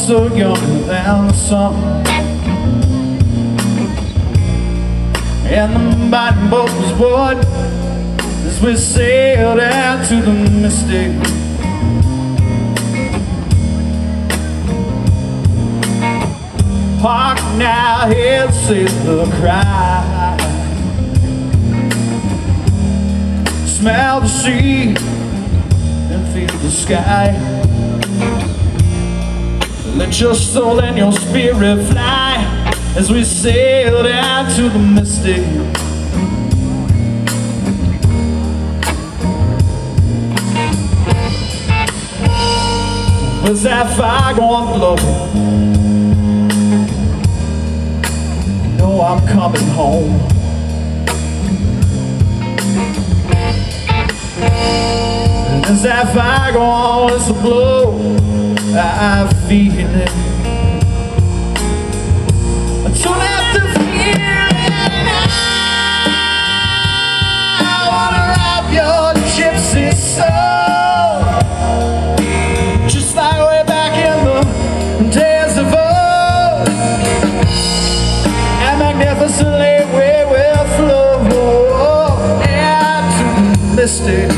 so younger than the sun, and the mighty boat was what as we sailed out to the mystic. Hark now, hear sailor cry, smell the sea and feel the sky. Let your soul and your spirit fly as we sail down to the mystic. Was that fire going blowing? No, I'm coming home. And as that fire goes to blow, I feel it. I don't have to feel it now. I wanna rob your gypsy soul, just like way back in the days of old. And magnificently we will flow into the mystic.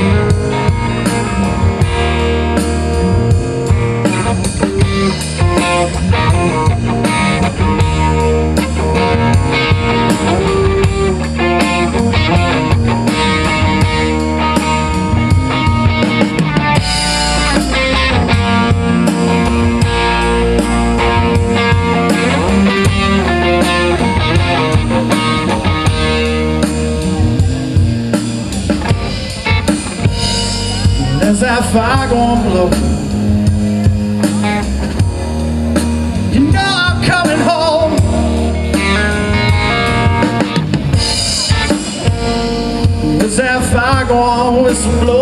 As that fire gon' blow, you know I'm coming home. As that fire gon' whistle blow,